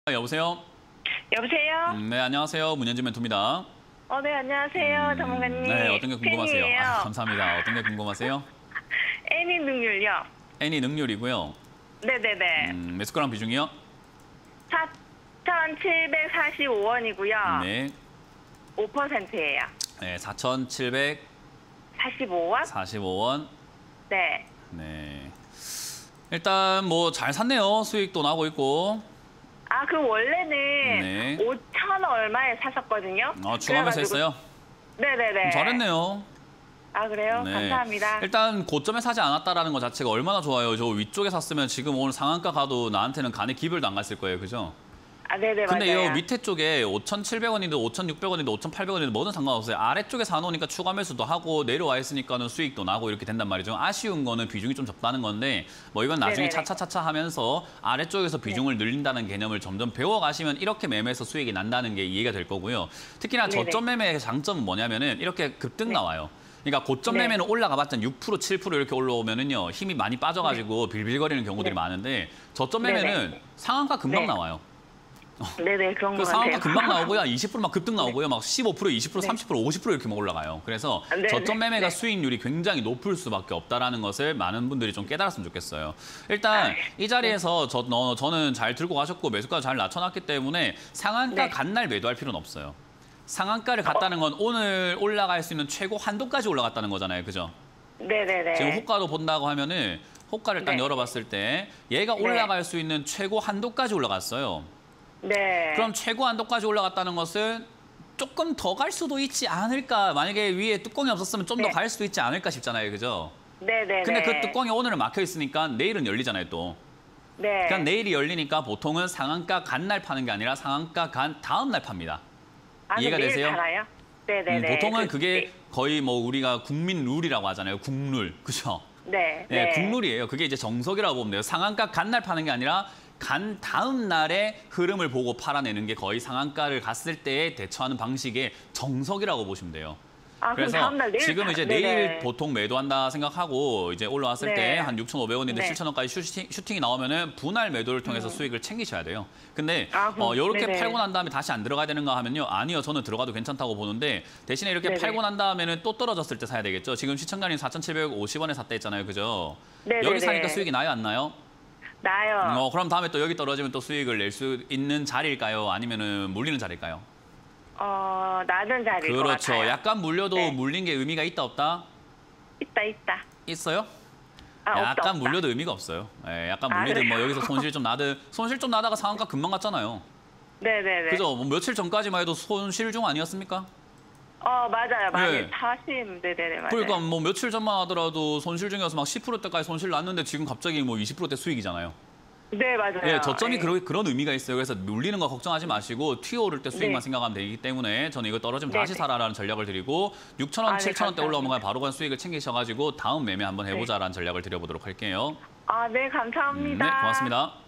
여보세요? 여보세요? 네, 안녕하세요. 문현진 멘토입니다. 네, 안녕하세요. 전문가님. 네, 어떤 게 궁금하세요? 팬이에요. 감사합니다. 어떤 게 궁금하세요? 애니 능률요. 애니 능률이고요. 네네네. 매수가랑 비중이요? 4,745원이고요. 네. 5%예요. 네, 4,745원. 45원? 네. 네. 일단 뭐 잘 샀네요. 수익도 나고 있고. 그 원래는 네. 5천 얼마에 샀었거든요. 추가매수 했어요? 네네네. 잘했네요. 그래요? 네. 감사합니다. 일단 고점에 사지 않았다라는 것 자체가 얼마나 좋아요. 저 위쪽에 샀으면 지금 오늘 상한가 가도 나한테는 간에 기별도 안 갔을 거예요. 그죠? 네네, 근데 맞아요. 이 밑에 쪽에 5,700원이든 5,600원이든 5,800원이든 뭐든 상관없어요. 아래쪽에 사놓으니까 추가 매수도 하고 내려와 있으니까는 수익도 나고 이렇게 된단 말이죠. 아쉬운 거는 비중이 좀 적다는 건데 뭐 이건 나중에 네네네. 차차차차 하면서 아래쪽에서 비중을 늘린다는 개념을 점점 배워가시면 이렇게 매매에서 수익이 난다는 게 이해가 될 거고요. 특히나 네네. 저점 매매의 장점은 뭐냐면은 이렇게 급등 나와요. 그러니까 고점 네. 매매는 올라가봤자 6%, 7% 이렇게 올라오면은요 힘이 많이 빠져가지고 빌빌거리는 경우들이 네. 많은데 저점 매매는 네네. 상한가 금방 네. 나와요. 네네, 그런 그 것 상한가 같아요. 금방 나오고요. 20% 막 급등 나오고요. 막 15%, 20%, 30%, 50% 이렇게 막 올라가요. 그래서 네, 저점 네, 매매가 네. 수익률이 굉장히 높을 수밖에 없다라는 것을 많은 분들이 좀 깨달았으면 좋겠어요. 일단 이 자리에서 저는 잘 들고 가셨고 매수가 잘 낮춰놨기 때문에 상한가 네. 간 날 매도할 필요는 없어요. 상한가를 갔다는 건 오늘 올라갈 수 있는 최고 한도까지 올라갔다는 거잖아요. 그죠? 네네네. 지금 호가로 본다고 하면은 호가를 딱 네. 열어봤을 때 얘가 네. 올라갈 수 있는 최고 한도까지 올라갔어요. 네. 그럼 최고 한도까지 올라갔다는 것은 조금 더 갈 수도 있지 않을까. 만약에 위에 뚜껑이 없었으면 좀 더 네. 갈 수도 있지 않을까 싶잖아요. 그죠? 네네네. 근데 그 뚜껑이 오늘은 막혀 있으니까 내일은 열리잖아요, 또. 네. 그러니까 내일이 열리니까 보통은 상한가 간 날 파는 게 아니라 상한가 간 다음 날 팝니다. 이해가 내일 되세요? 팔아요? 네네네. 보통은 그게 거의 뭐 우리가 국민 룰이라고 하잖아요. 국룰. 그죠? 네. 네, 국룰이에요. 그게 이제 정석이라고 보면 돼요. 상한가 간 날 파는 게 아니라 간 다음 날의 흐름을 보고 팔아내는 게 거의 상한가를 갔을 때에 대처하는 방식의 정석이라고 보시면 돼요. 그럼 그래서 다음날 내일 지금 이제 네네. 내일 보통 매도한다 생각하고 이제 올라왔을 네. 때 한 6,500원인데 네. 7,000원까지 슈팅이 나오면은 분할 매도를 통해서 수익을 챙기셔야 돼요. 근데 그럼, 이렇게 네네. 팔고 난 다음에 다시 안 들어가야 되는가 하면요. 아니요. 저는 들어가도 괜찮다고 보는데 대신에 이렇게 네네. 팔고 난 다음에는 또 떨어졌을 때 사야 되겠죠. 지금 시청자님 4,750원에 샀다 했잖아요. 그죠? 네네네. 여기 사니까 수익이 나요, 안 나요? 나요. 그럼 다음에 또 여기 떨어지면 또 수익을 낼 수 있는 자리일까요? 아니면은 물리는 자리일까요? 나는 자리일 것 그렇죠. 같아요. 약간 물려도 네. 물린 게 의미가 있다 없다? 있다. 있어요? 없다, 약간 없다. 물려도 의미가 없어요. 예, 약간 물리든 뭐 그래요? 여기서 손실 좀 나다가 상한가 금방 갔잖아요. 네네네. 그죠? 뭐 며칠 전까지만 해도 손실 중 아니었습니까? 맞아요. 많이 네. 네네네, 맞아요. 그러니까 뭐 며칠 전만 하더라도 손실 중이어서 막 10%대까지 손실 났는데 지금 갑자기 뭐 20%대 수익이잖아요. 네, 맞아요. 예, 저점이 네. 그런 의미가 있어요. 그래서 물리는 거 걱정하지 마시고 튀어오를 때 수익만 네. 생각하면 되기 때문에 저는 이거 떨어지면 네, 다시 네. 사라라는 전략을 드리고 6,000원, 네, 7,000원대 올라오면 감사합니다. 바로 간 수익을 챙기셔가지고 다음 매매 한번 해보자라는 전략을 드려보도록 할게요. 네, 감사합니다. 네, 고맙습니다.